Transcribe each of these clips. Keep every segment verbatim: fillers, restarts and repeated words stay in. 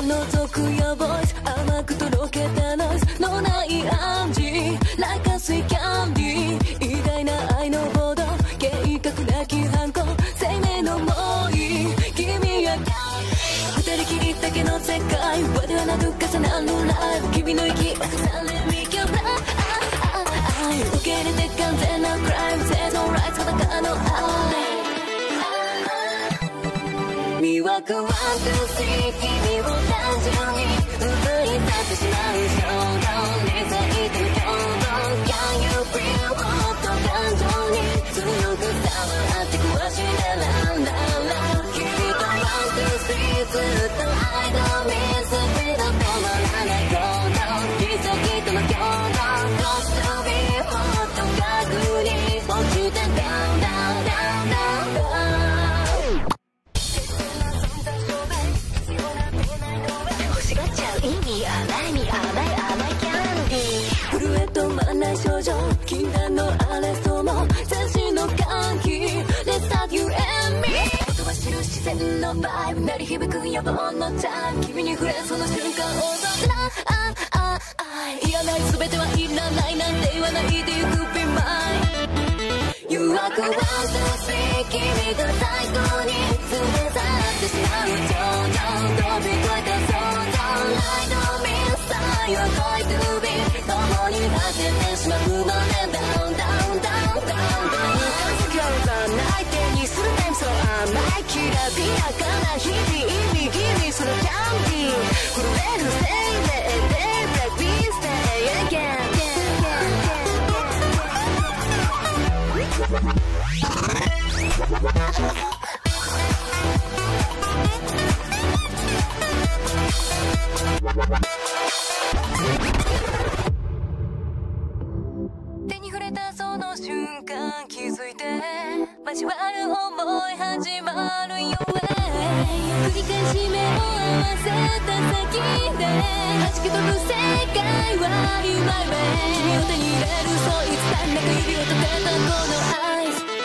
覗く Your voice 甘くとろけたノイズのない暗示 Like a sweet candy 偉大な愛のボード計画なき反抗生命の思い君や二人きりだけの世界輪ではなく重なるライブ君の息されみきょら受け入れて完全なクライム There's no rights 裸の愛魅惑ワン、ツー、スリー君を単純に奪い去ってしまう衝動理性的な共同 Can you feel もっと感情に強く伝わって壊してランダラ君とワン、ツー、スリーずっと愛の水辺の止まらない行動奇跡との共同 Close to be もっと確認落ちた Down down down down 意味甘い甘い甘いキャンディー震え止まらない症状禁断のアレストも全身の歓喜 Let's start you and me 音は知る自然のバイブ鳴り響く野望のタイム君に触れその瞬間踊らあああいらない全てはいらないなんて言わないで You could be mine 誘惑ワン、ツー、スリー君と最高に連れ去ってしまう頂上飛び越えた想像I don't miss I you're going to be 共に走ってしまうのね Down down down down down 風がらない手にするタイムそう甘いきらびやかな日々意味気にするキャンディー震える生命で Black we stay again手に触れたその瞬間気づいて交わる想い始まる Your way 繰り返し目を合わせた先で弾き飛ぶ世界は You my way 君を手に入れるそういつかなく指を立てたこのアイス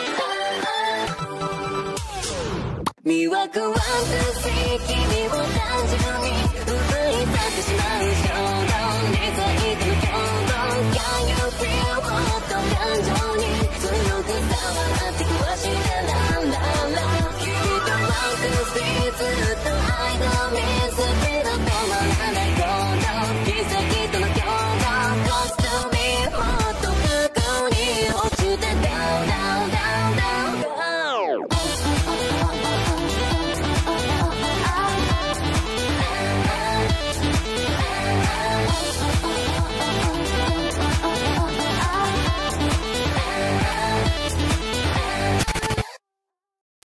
魅惑ワン、ツー、スリー君を単純に奪い去ってしまう衝動理性的な共同 Can you feel もっと感情に強く伝わって壊してランダラ君とワン、ツー、スリーずっと